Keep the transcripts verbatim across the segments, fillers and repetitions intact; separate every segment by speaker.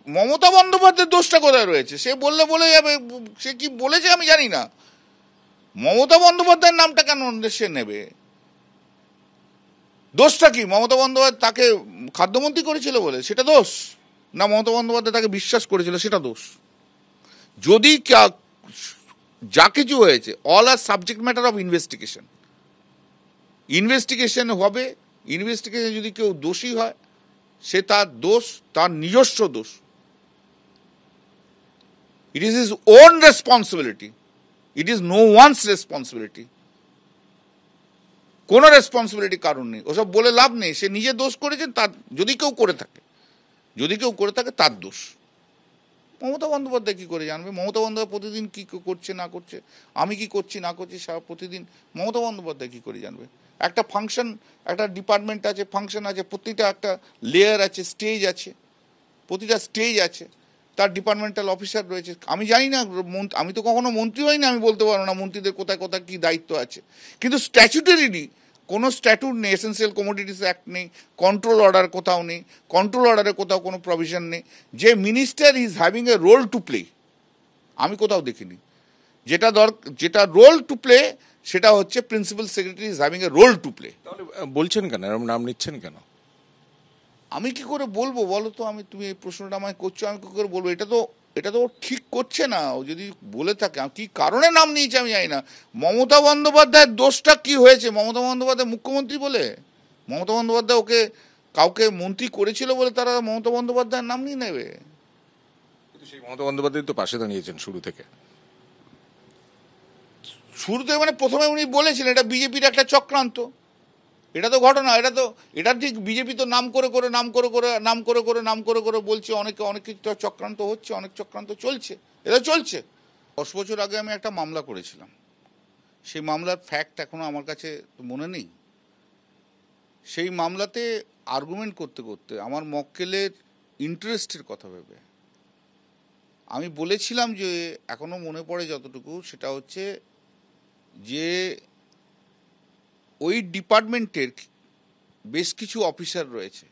Speaker 1: মমতা বন্দ্যোপাধ্যায়ের দোষটা কোথায় রয়েছে? সে বললে বলে যাবে, সে কি বলেছে আমি জানি না। মমতা বন্দ্যোপাধ্যায়ের নামটা কেন সে নেবে? দোষটা কি? মমতা বন্দ্যোপাধ্যায় তাকে খাদ্যমন্ত্রী করেছিল বলে সেটা দোষ, না মমতা বন্দ্যোপাধ্যায় তাকে বিশ্বাস করেছিল সেটা দোষ? যদি যা কিছু হয়েছে, all are subject matter of investigation. Investigation হবে, ইনভেস্টিগেশন যদি কেউ দোষী হয় সে তার দোষ, তার নিজস্ব দোষ। It is his own responsibility, it is no one's responsibility. কোনো রেসপন্সিবিলিটি কারণ নেই, ওসব বলে লাভ নেই। সে নিজে দোষ করেছেন, তার যদি কেউ করে থাকে যদি কেউ করে থাকে তার দোষ। মমতা বন্দ্যোপাধ্যায় কী করে জানবে? মমতা বন্দ্যোপাধ্যায় প্রতিদিন কী করছে না করছে, আমি কি করছি না করছি সারা প্রতিদিন মমতা বন্দ্যোপাধ্যায় কী করে জানবে? একটা ফাংশন, একটা ডিপার্টমেন্ট আছে, ফাংশন আছে, প্রতিটা একটা লেয়ার আছে, স্টেজ আছে, প্রতিটা স্টেজ আছে, তার ডিপার্টমেন্টাল অফিসার রয়েছে। আমি জানি না, আমি তো কখনো মন্ত্রী হইনি, আমি বলতে পারবো না মন্ত্রীদের কোথায় কোথায় কী দায়িত্ব আছে। কিন্তু স্ট্যাচুটারিলি কোনো স্ট্যাটুট নেই, এসেন্সিয়াল কমোডিটিস অ্যাক্ট নেই, কন্ট্রোল অর্ডার কোথাও নেই, কন্ট্রোল অর্ডারে কোথাও কোনো প্রভিশন নেই যে minister is having a role to play. আমি কোথাও দেখিনি। যেটা দর যেটা রোল টু প্লে সেটা হচ্ছে principal secretary is having a role to play.
Speaker 2: তাহলে বলছেন কেন, এরকম নাম নিচ্ছেন কেন?
Speaker 1: আমি কি করে বলবো বলো তো? আমি, তুমি এই প্রশ্নটা আমায় করছো, আমি কি করে বলবো? এটা তো এটা তো ও ঠিক করছে না। ও যদি বলে থাকে, কি কারণে নাম নিয়েছে আমি জানি না। মমতা বন্দ্যোপাধ্যায়ের দোষটা কি হয়েছে? মমতা বন্দ্যোপাধ্যায় মুখ্যমন্ত্রী বলে, মমতা বন্দ্যোপাধ্যায় ওকে কাউকে মন্ত্রী করেছিল বলে তারা মমতা বন্দ্যোপাধ্যায়ের নাম নিয়ে নেবে?
Speaker 2: কিন্তু সেই মমতা বন্দ্যোপাধ্যায় তো পাশে দাঁড়িয়েছেন শুরু থেকে।
Speaker 1: শুরু থেকে মানে প্রথমে উনি বলেছিলেন এটা বিজেপির একটা চক্রান্ত। এটা তো ঘটনা, এটা তো এটা ঠিক বিজেপি তো নাম করে করে নাম করে করে নাম করে করে নাম করে করে বলছে অনেকে অনেক কিছু চক্রান্ত হচ্ছে, অনেক চক্রান্ত চলছে, এটা চলছে। দশ বছর আগে আমি একটা মামলা করেছিলাম, সেই মামলার ফ্যাক্ট এখনো আমার কাছে মনে নেই। সেই মামলাতে আর্গুমেন্ট করতে করতে আমার মক্কেলের ইন্টারেস্টের কথা ভেবে আমি বলেছিলাম যে, এখনো মনে পড়ে যতটুকু, সেটা হচ্ছে যে ওই ডিপার্টমেন্টের বেশ কিছু অফিসার রয়েছে,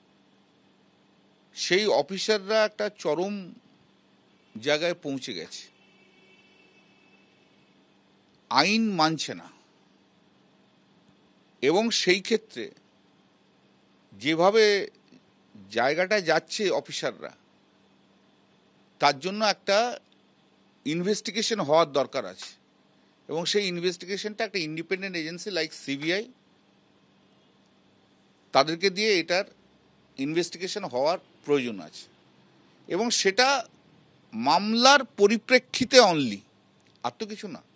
Speaker 1: সেই অফিসাররা একটা চরম জায়গায় পৌঁছে গেছে, আইন মানছে না। এবং সেই ক্ষেত্রে যেভাবে জায়গাটা যাচ্ছে অফিসাররা, তার জন্য একটা ইনভেস্টিগেশন হওয়ার দরকার আছে। এবং সেই ইনভেস্টিগেশনটা একটা ইন্ডিপেন্ডেন্ট এজেন্সি লাইক সিবিআই, তাদেরকে দিয়ে এটার ইনভেস্টিগেশন হওয়ার প্রয়োজন আছে। এবং সেটা মামলার পরিপ্রেক্ষিতে অনলি, আর তো কিছু না।